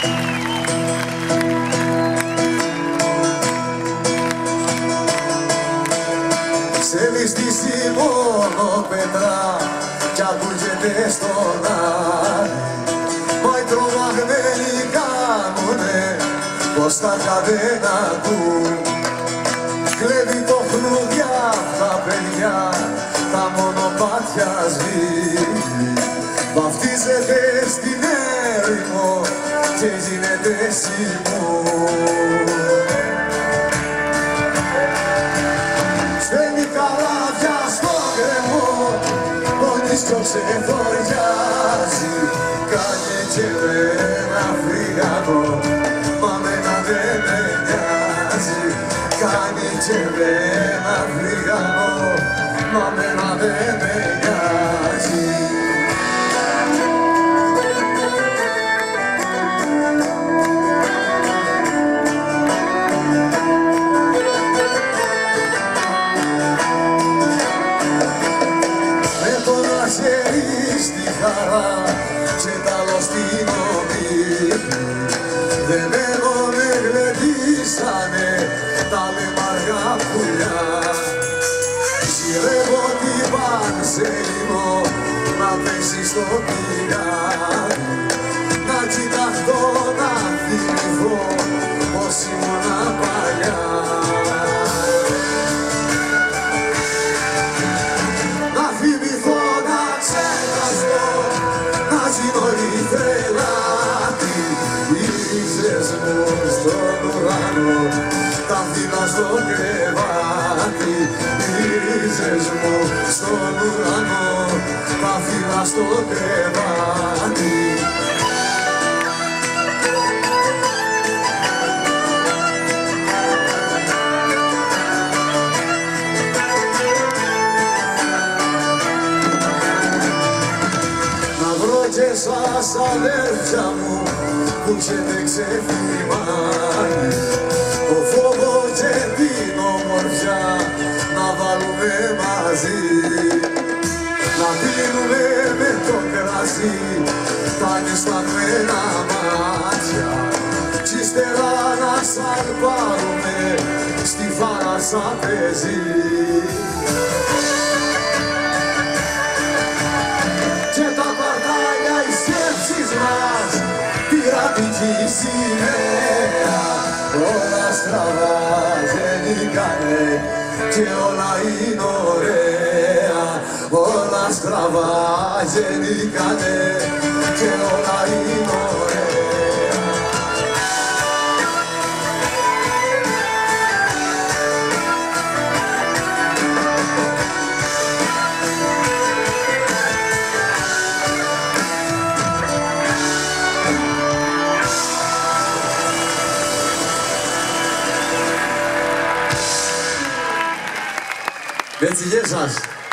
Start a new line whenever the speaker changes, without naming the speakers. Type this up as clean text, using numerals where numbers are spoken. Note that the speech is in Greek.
Σε ληστήσει μόνο πέτρα κι ακούγεται στον άλλη. Μα οι τρομαγμένοι κάνουνε πως τα δεν ακούν. Κλέβει το χνούδια τα παιδιά, τα μονοπάτια σβήνει. Βαφτίζεται στην έρημο και γίνεται σημού. Σβαίνει καλάβια στο κρεμό, ο νηστιό ξεθοριάζει. Κάνει και με ένα φρυγανό, μα μένα δεν με νοιάζει. Κάνει και με ένα φρυγανό, μα μένα δεν με νοιάζει. Χέρι στη χαρά και τ' άλλο στην ομίλη. Δεν με γλεντήσανε τα λεμαργά πουλιά. Σειρεύω την πανσέλινο να πέσει στο πηγάδι. Να κοιταχτώ να θυμηθώ πως ήμουνα παλιά. Στον ουρανό, τα φύλλα στο κρεβάτι. Ρίζες μου στον ουρανό, τα φύλλα στο κρεβάτι. Να βρω και σας αδέρφια μου που έχετε ξεφυμάνει το φόβο και την ομορφιά να βάλουμε μαζί. Να πίνουμε με το κρασί τα νησταγμένα μάτια κι ύστερα να σαλπάρουμε στη θάλασσα πεζή. Και τα παρτάλια οι σκέψεις μας πειρατική σημαία, όλα στραβά γεννήκανε και όλα είναι ωραία. Όλα στραβά γεννήκανε και όλα είναι ωραία.
Έτσι, γεια σας.